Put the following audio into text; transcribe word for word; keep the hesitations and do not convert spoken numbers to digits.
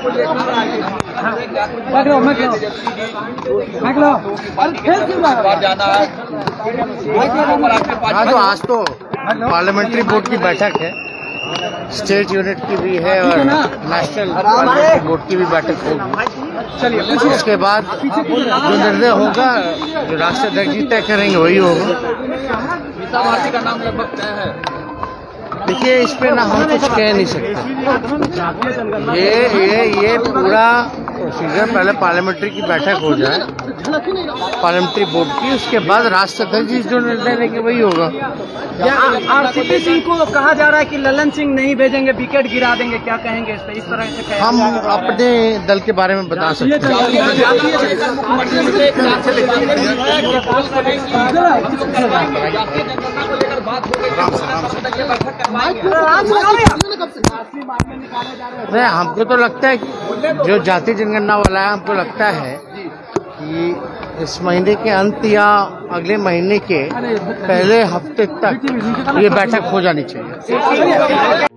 हाँ, तो आज तो पार्लियामेंट्री बोर्ड की बैठक है, स्टेट यूनिट की भी है और नेशनल पार्लियामेंट्री बोर्ड की भी बैठक होगी। उसके बाद जो निर्णय होगा, जो राष्ट्रीय अध्यक्ष जी तय करेंगे वही होगा। भारती का नाम लगभग तय है। देखिए, इस पे ना हम कुछ कह नहीं सकते। ये ये ये पूरा प्रोसीजर पहले पार्लियामेंट्री की बैठक हो जाए, पार्लियामेंट्री बोर्ड की, उसके बाद राष्ट्रीय अध्यक्ष जी जो निर्णय लेंगे वही होगा। आरसीपी सिंह को कहा जा रहा है कि ललन सिंह नहीं भेजेंगे, विकेट गिरा देंगे, क्या कहेंगे इस पे? इस तरह से हम अपने दल के बारे में बता सकते हैं। हमको तो लगता है जो जाति जनगणना वाला है, हमको लगता है कि इस महीने के अंत या अगले महीने के पहले हफ्ते तक ये बैठक हो जानी चाहिए।